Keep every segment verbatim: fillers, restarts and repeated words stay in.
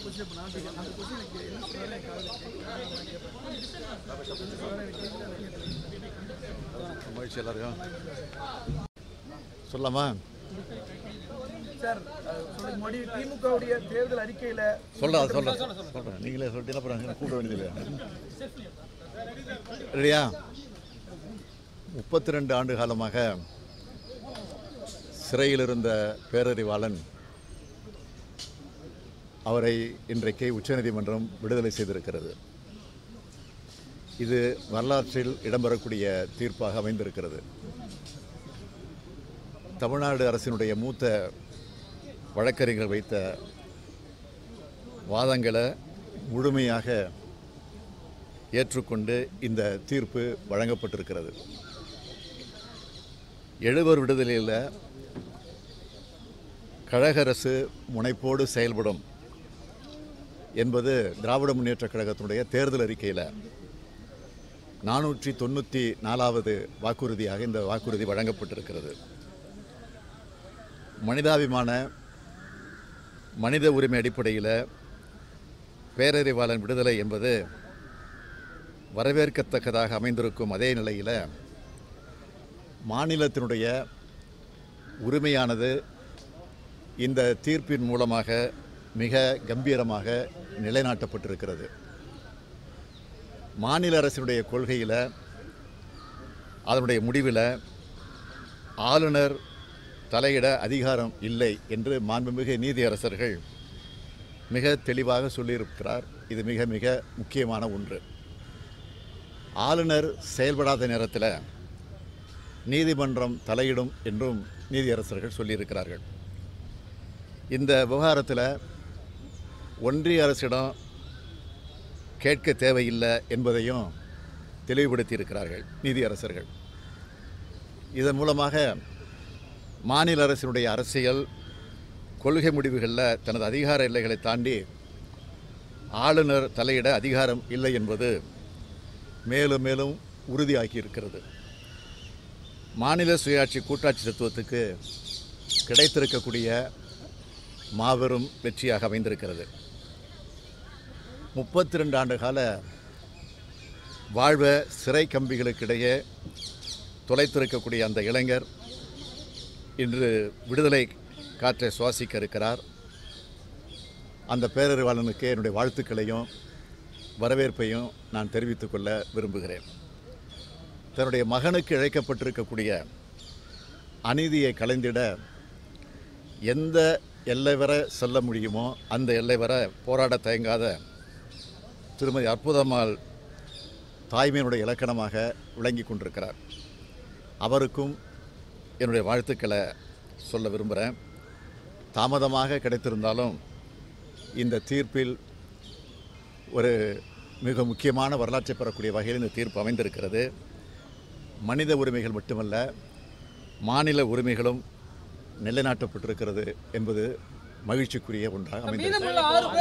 மகிழ்ச்சி எல்லாருக்கும் சொல்லலாமா சார்? மோடி திமுகவுடைய தேர்தல் அறிக்கையில சொல்றேன் சொல்றேன் சொல்றேன் நீங்களே சொல்லிட்டு அப்புறம் கூப்பிட வேண்டியது ரெடியா? முப்பத்தி ரெண்டு ஆண்டு காலமாக சிறையில் இருந்த பேரறிவாளன் அவரை இன்றைக்கு உச்சநீதிமன்றம் விடுதலை செய்திருக்கிறது. இது வரலாற்றில் இடம்பெறக்கூடிய தீர்ப்பாக அமைந்திருக்கிறது. தமிழ்நாடு அரசினுடைய மூத்த வழக்கறிஞர்கள் வைத்த வாதங்களை முழுமையாக ஏற்றுக்கொண்டு இந்த தீர்ப்பு வழங்கப்பட்டிருக்கிறது. எழுவர் விடுதலையில் கழக அரசு முனைப்போடு செயல்படும் என்பது திராவிட முன்னேற்றக் கழகத்தினுடைய தேர்தல் அறிக்கையில் நானூற்றி தொண்ணூற்றி நாலாவது வாக்குறுதியாக இந்த வாக்குறுதி வழங்கப்பட்டிருக்கிறது. மனிதாபிமான மனித உரிமை அடிப்படையில் பேரறிவாளன் விடுதலை என்பது வரவேற்கத்தக்கதாக அமைந்திருக்கும் அதே நிலையில் மாநிலத்தினுடைய உரிமையானது இந்த தீர்ப்பின் மூலமாக மிக கம்பீரமாக நிலைநாட்டப்பட்டிருக்கிறது. மாநில அரசினுடைய கொள்கையில் அதனுடைய முடிவில் ஆளுநர் தலையிட அதிகாரம் இல்லை என்று மாண்புமிகு நீதியரசர்கள் மிக தெளிவாக சொல்லியிருக்கிறார். இது மிக மிக முக்கியமான ஒன்று. ஆளுநர் செயல்படாத நேரத்தில் நீதிமன்றம் தலையிடும் என்றும் நீதியரசர்கள் சொல்லியிருக்கிறார்கள். இந்த விவகாரத்தில் ஒன்றிய அரசிடம் கேட்க தேவையில்லை என்பதையும் தெளிவுபடுத்தியிருக்கிறார்கள் நீதியரசர்கள். இதன் மூலமாக மாநில அரசினுடைய அரசியல் கொள்கை முடிவுகளில் தனது அதிகார எல்லைகளை தாண்டி ஆளுநர் தலையிட அதிகாரம் இல்லை என்பது மேலும் மேலும் உறுதியாகி இருக்கிறது. மாநில சுயாட்சி கூட்டாட்சி தத்துவத்துக்கு கிடைத்திருக்கக்கூடிய மாபெரும் வெற்றியாக அமைந்திருக்கிறது. முப்பத்தி ரெண்டு ஆண்டு கால வாழ்வ சிறை கம்பிகளுக்கிடையே தொலைத்திருக்கக்கூடிய அந்த இளைஞர் இன்று விடுதலை காற்றை சுவாசிக்க இருக்கிறார். அந்த பேரறிவாளனுக்கு என்னுடைய வாழ்த்துக்களையும் வரவேற்பையும் நான் தெரிவித்துக் கொள்ள விரும்புகிறேன். தன்னுடைய மகனுக்கு இழைக்கப்பட்டிருக்கக்கூடிய அநீதியை களைந்திட எந்த எல்லை வரை செல்ல முடியுமோ அந்த எல்லை வரை போராட தயங்காத திருமதி அற்புதம்மாள் தாய்மையினுடைய இலக்கணமாக விளங்கி கொண்டிருக்கிறார். அவருக்கும் என்னுடைய வாழ்த்துக்களை சொல்ல விரும்புகிறேன். தாமதமாக கிடைத்திருந்தாலும் இந்த தீர்ப்பில் ஒரு மிக முக்கியமான வரலாற்றை பெறக்கூடிய வகையில் இந்த தீர்ப்பு அமைந்திருக்கிறது. மனித உரிமைகள் மட்டுமல்ல, மாநில உரிமைகளும் நிலைநாட்டப்பட்டிருக்கிறது என்பது மகிழ்ச்சிக்குரிய ஒன்றாக அமைந்திருக்கிறது.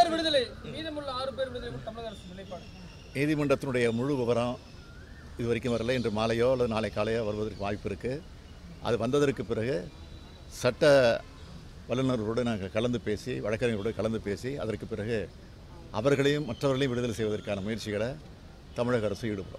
நீதிமன்றத்தினுடைய முழு விவரம் இது வரைக்கும் வரல. இன்று மாலையோ அல்லது நாளை காலையோ வருவதற்கு வாய்ப்பு இருக்குது. அது வந்ததற்கு பிறகு சட்ட வல்லுநர்களோடு நாங்கள் கலந்து பேசி வழக்கறிஞர்களோடு கலந்து பேசி அதற்கு பிறகு அவர்களையும் மற்றவர்களையும் விடுதலை செய்வதற்கான முயற்சிகளை தமிழக அரசு ஈடுபடும்.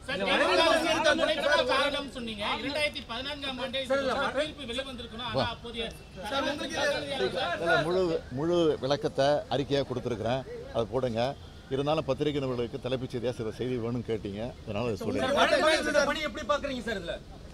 முழு முழு விளக்கத்தை அறிக்கையாக கொடுத்துருக்குறேன், அதை போடுங்க. இருந்தாலும் பத்திரிகை நிபுணர்களுக்கு தலைப்புச் செய்தியாக சில செய்தி வேணும்னு கேட்டீங்க, அதனால சொல்லுங்க.